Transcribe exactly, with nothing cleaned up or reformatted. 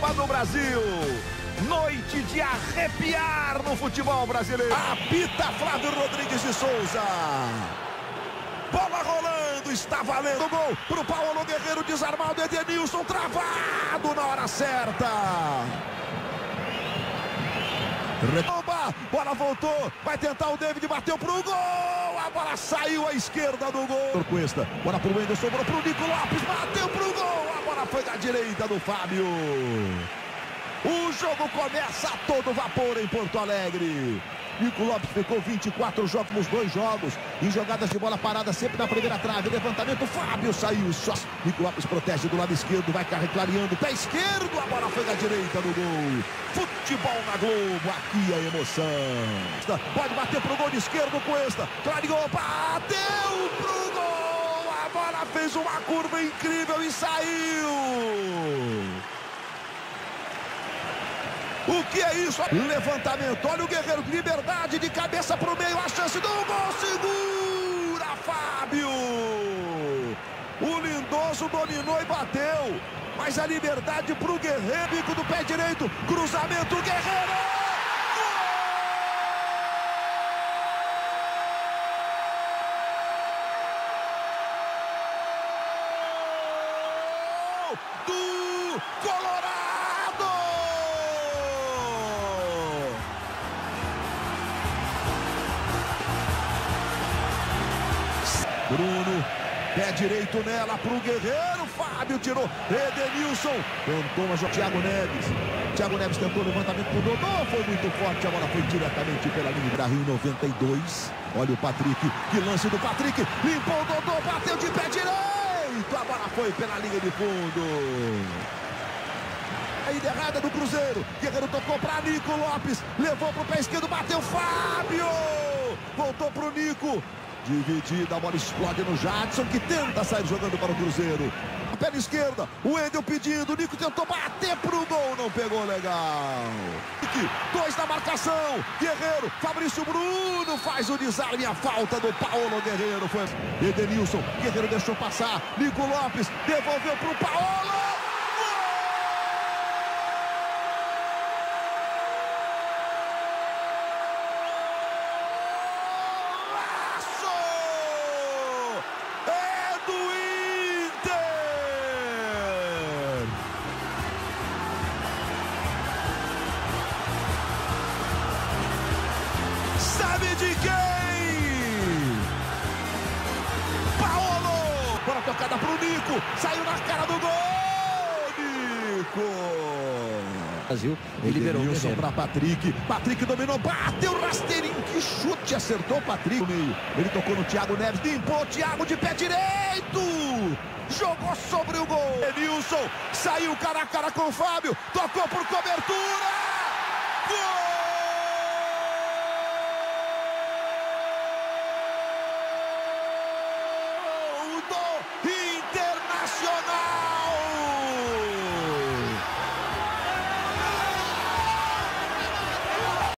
Copa do Brasil. Noite de arrepiar no futebol brasileiro. Apita Flávio Rodrigues de Souza. Bola rolando, está valendo o gol pro Paulo Guerreiro, desarmado, Edenilson travado na hora certa. Retomba, bola voltou, vai tentar o David, bateu pro gol, a bola saiu à esquerda do gol. Cuesta, bola pro Wendel, sobrou pro Nico Lopes, bateu pro gol, a bola foi da direita do Fábio. O jogo começa a todo vapor em Porto Alegre. Nico Lopes ficou vinte e quatro jogos nos dois jogos. Em jogadas de bola parada, sempre na primeira trave. Levantamento, Fábio saiu. Só Nico Lopes protege do lado esquerdo. Vai clareando. Pé esquerdo. A bola foi da direita do gol. Futebol na Globo. Aqui a emoção. Pode bater pro gol de esquerdo. Cuesta. Clareou. Bateu pro gol. A bola fez uma curva incrível e saiu. O que é isso? Levantamento, olha o Guerreiro, liberdade de cabeça para o meio, a chance do gol, segura Fábio. O Lindoso dominou e bateu, mas a liberdade para o Guerreiro, bico do pé direito, cruzamento, Guerreiro! Gol do Colorado! Bruno, pé direito nela pro Guerreiro, Fábio tirou, Edenilson, tentou, mas o Thiago Neves, Thiago Neves tentou levantamento pro Dodô, foi muito forte, a bola foi diretamente pela linha da Rio noventa e dois, olha o Patrick, que lance do Patrick, limpou o Dodô, bateu de pé direito, a bola foi pela linha de fundo. A ida errada do Cruzeiro, Guerreiro tocou para Nico Lopes, levou pro pé esquerdo, bateu Fábio, voltou pro Nico. Dividida, a bola explode no Jadson, que tenta sair jogando para o Cruzeiro. A perna esquerda, o Wendel pedindo, o Nico tentou bater pro gol, não pegou legal. Dois na marcação, Guerreiro, Fabrício Bruno faz o desarme, a falta do Paulo Guerreiro. Foi Edenilson, Guerreiro deixou passar, Nico Lopes devolveu pro Paulo. Sabe de quem? Paulo! Bola tocada pro Nico. Saiu na cara do gol. Nico. Brasil, ele liberou o Wilson para Patrick. Patrick dominou, bateu rasteirinho. Que chute, acertou o Patrick no meio. Ele tocou no Thiago Neves, limpou o Thiago de pé direito. Jogou sobre o gol. Edenilson saiu cara a cara com o Fábio. Tocou por cobertura. Gol!